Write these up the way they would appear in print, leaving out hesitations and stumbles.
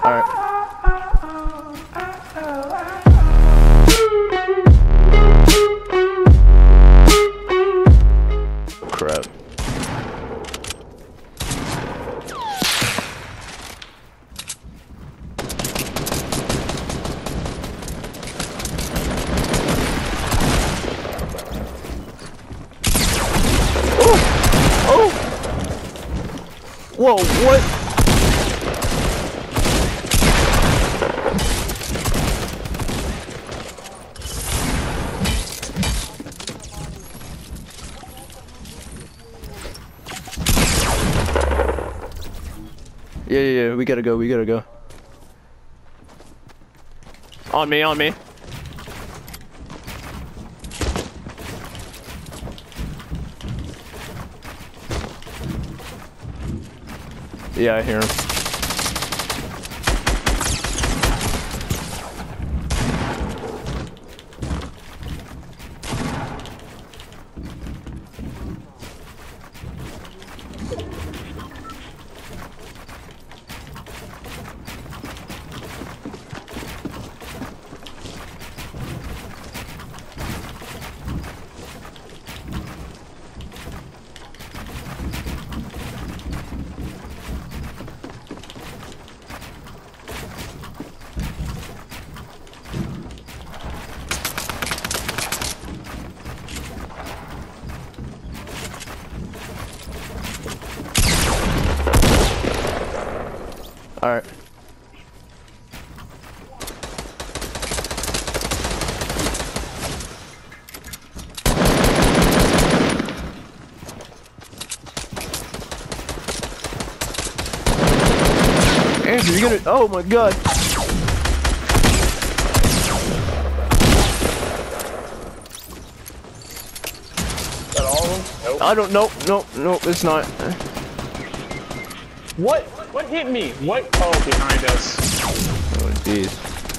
Alright. Crap. Oh! Whoa, what? Yeah, we gotta go. On me. Yeah, I hear him. Alright. Andrew, you're gonna. Oh my god. Is that all of them? Nope. I don't know. No, it's not. What? What hit me? What? Oh, behind us. Oh, jeez.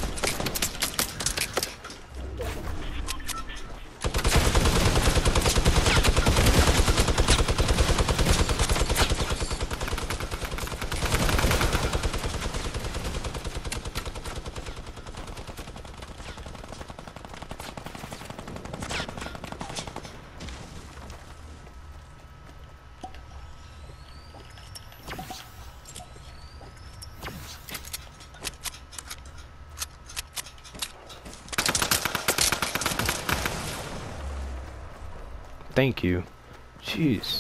Thank you. Jeez.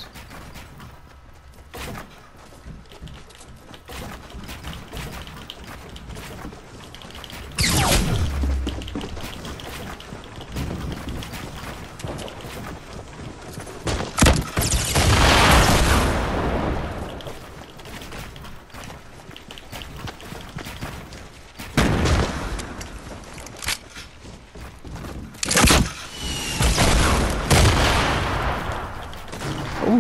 Ooh.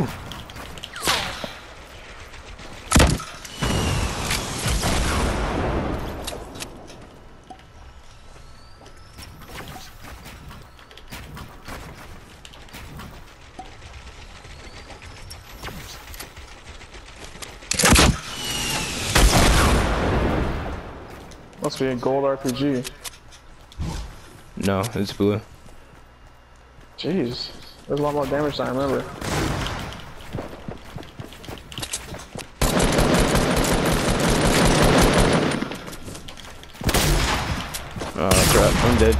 Must be a gold RPG. No, it's blue. Jeez. There's a lot more damage than I remember. Oh crap, I'm dead.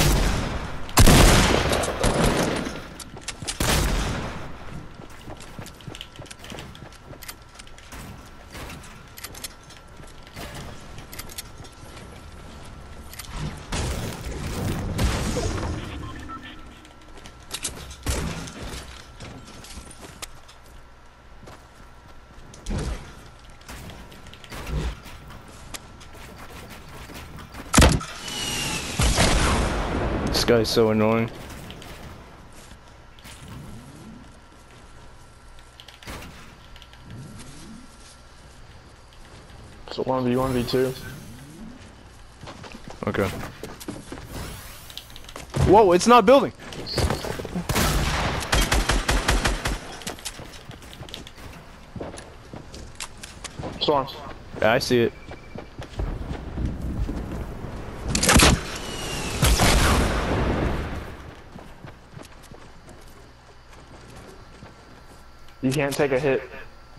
This guy's so annoying. So 1v1v2. Okay. Whoa, it's not building. Storm. Yeah, I see it. You can't take a hit.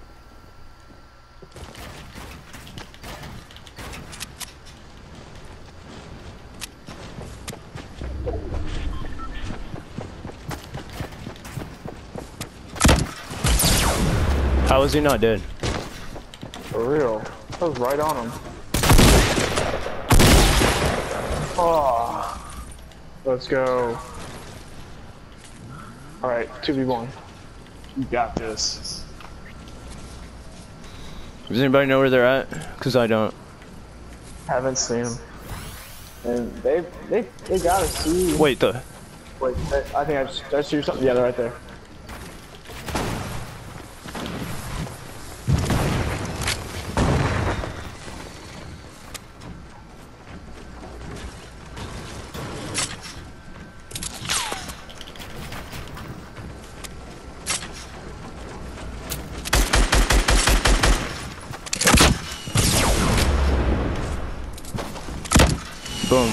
How is he not dead? For real. I was right on him. Oh. Let's go. Alright, 2v1. You got this. Does anybody know where they're at? Cause I don't. Haven't seen him. And they gotta see. Wait, Wait, I think I just see something. Yeah, they're right there. boom.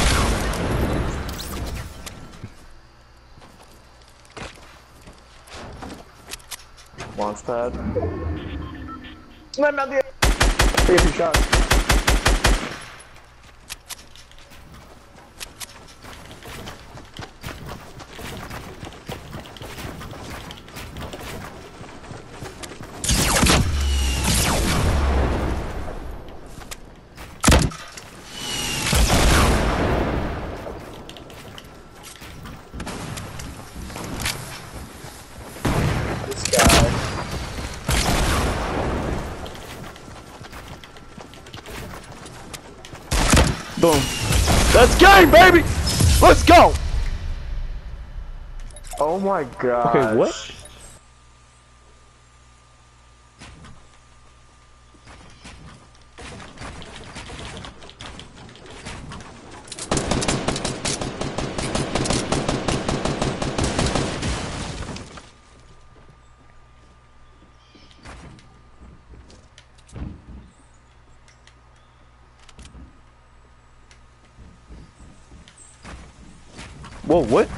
Launch pad. Let me out the. Take a few shots. Boom. That's game, baby! Let's go! Oh my god. Okay, what? Whoa, what?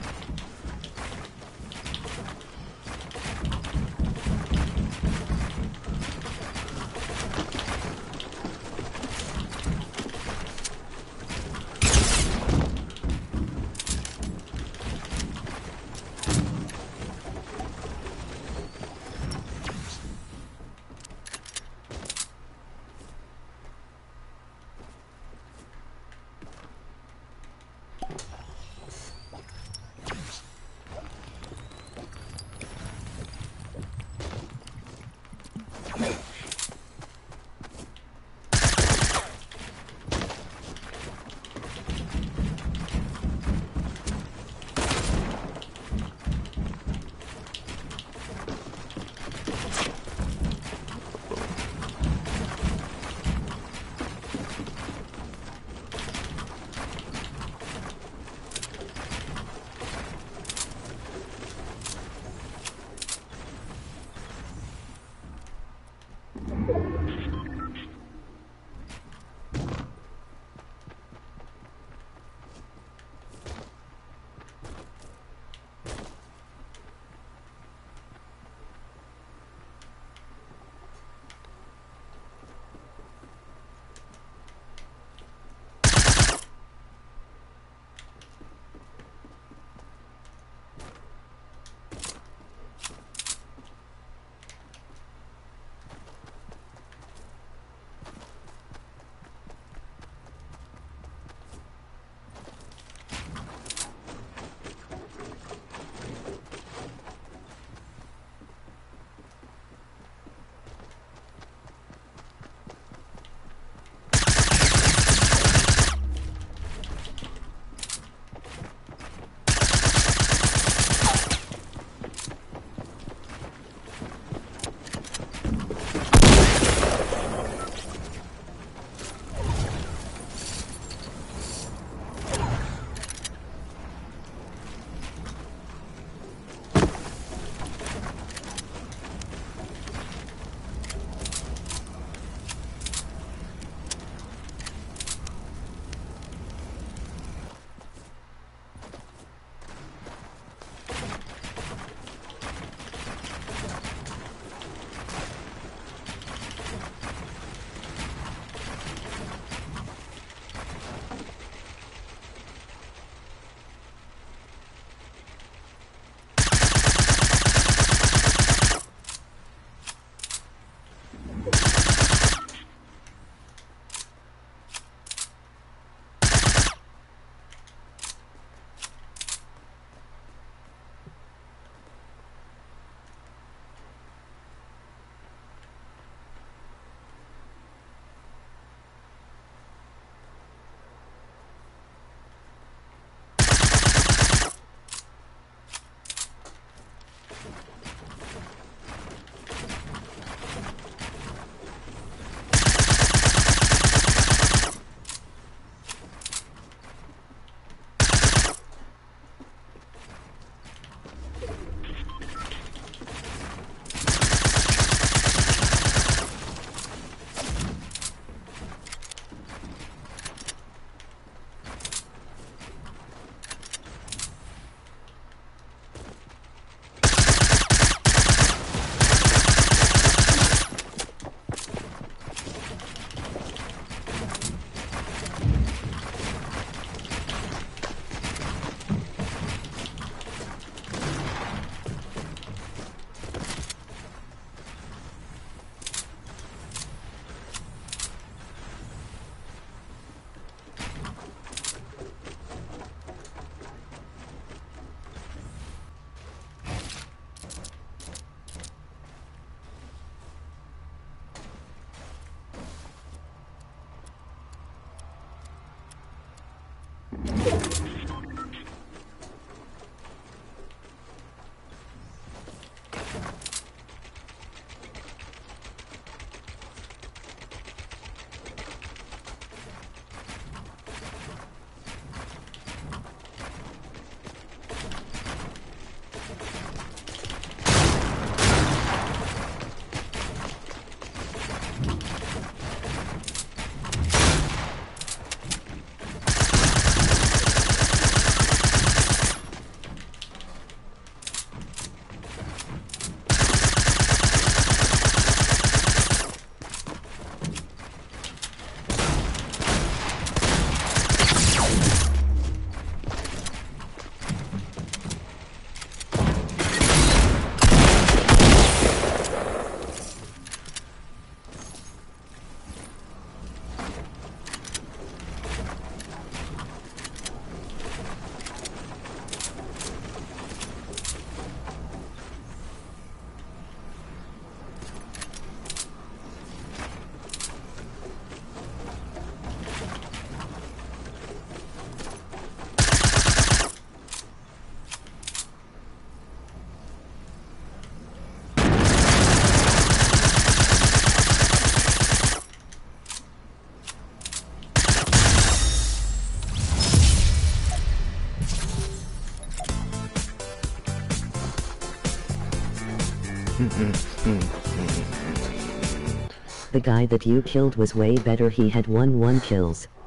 The guy that you killed was way better, he had 1 kills.